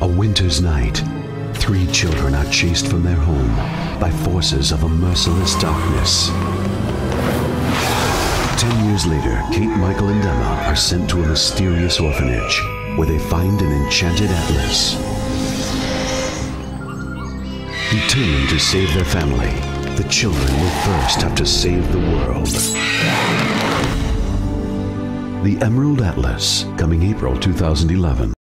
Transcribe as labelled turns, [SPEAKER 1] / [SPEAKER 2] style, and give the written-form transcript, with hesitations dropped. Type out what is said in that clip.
[SPEAKER 1] A winter's night, three children are chased from their home by forces of a merciless darkness. 10 years later, Kate, Michael, and Emma are sent to a mysterious orphanage where they find an enchanted atlas. Determined to save their family, the children will first have to save the world. The Emerald Atlas, coming April 2011.